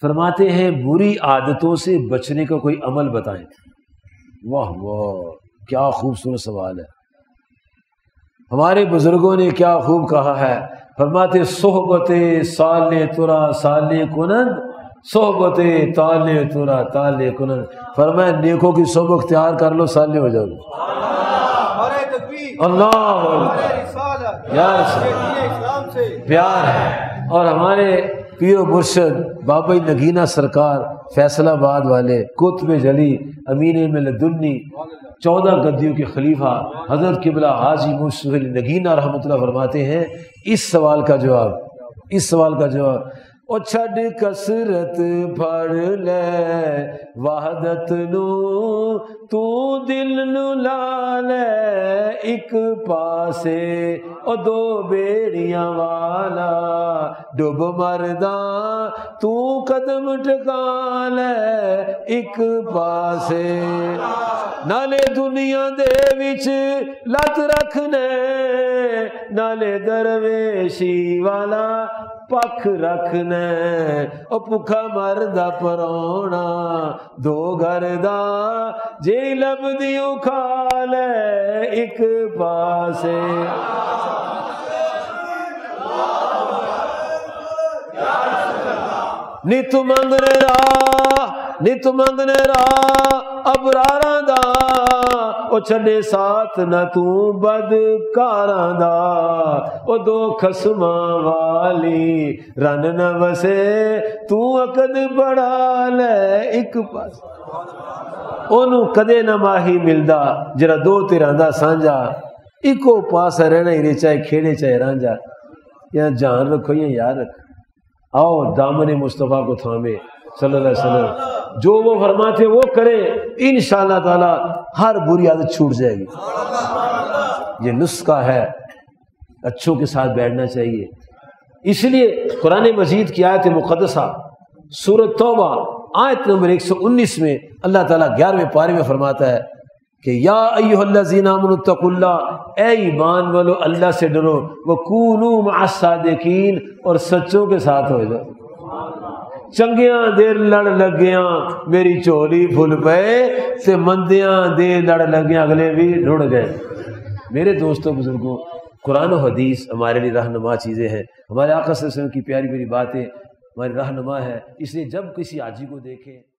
فرماتے ہیں بری عادتوں سے بچنے کا کوئی عمل بتائیں۔ واہ واہ، کیا خوبصورت سوال ہے۔ ہمارے بزرگوں نے کیا خوب کہا ہے، فرماتے صحبت سالے ترا سالے کنند، صحبت تالے ترا تالے کنند، فرمایا نیکوں کی صحبت اختیار کر لو، سالے ہو جاؤ گے۔ اللہ یا اسلام سے پیار ہے۔ اور ہمارے پیر و مرشد بابا نگینہ سرکار فیصل آباد والے قطب جلی امین ملدنی 14 گدیوں کے خلیفہ حضرت قبلہ حاجی مرشد علی نگینہ رحمۃ اللہ فرماتے ہیں اس سوال کا جواب او چھڈ کثرت پھڑ لے وحدت نو تو دل نو لا لے ایک پاسے او دو بیڑیاں والا ڈب مرداں تو قدم ٹکا لے ایک پاسے نالے دنیا دے وچ لت رکھنے نالے درویشی والا پکھ رکھنے او بھکھا مردا پرونا دو گھر دا جے لبدیوں کھا لے ایک پاسے نت منگنے راہ ابراراں دا او چھڈے ساتھ نہ تو بدکاراں دا او دو خصماں والی رن نہ وسے تو عقد بڑھا لے ایک پاس اونوں کدے نہ ماہی ملدا جڑا دو تیراں دا سانجا ایکو پاس رہنا ہی چاہے کھیڑے چاہے رانجا یا جان رکھو یا یاد رکھو آؤ دامن مصطفیٰ کو تھامے صلی اللہ علیہ وسلم جو وہ فرماتے وہ کرے انشاءاللہ تعالی ہر بری عادت چھوٹ جائے گی۔ یہ نسخہ ہے، اچھوں کے ساتھ بیٹھنا چاہیے۔ اس لیے قرآن مجید کی آیت مقدسہ سورۃ توبہ آیت نمبر 119 میں اللہ تعالیٰ 11ویں پارے میں فرماتا ہے کہ یا ایھا الذین آمنوا اتقوا اللہ، اے ایمان والو اللہ سے ڈرو، وکونوا مع الصادقین، اور سچوں کے ساتھ ہو جاؤ۔ چنگیاں دیر لڑ لگیاں میری چولی پھل پئے تے مندیاں دے لڑ لگیاں اگلے بھی رڑ گئے۔ میرے دوستوں بزرگوں، قرآن و حدیث ہمارے لیے رہنما چیزیں ہیں، ہمارے آقا صلی اللہ علیہ وسلم کی پیاری پیاری باتیں ہماری رہنما ہے۔ اس لیے جب کسی حاجی کو دیکھیں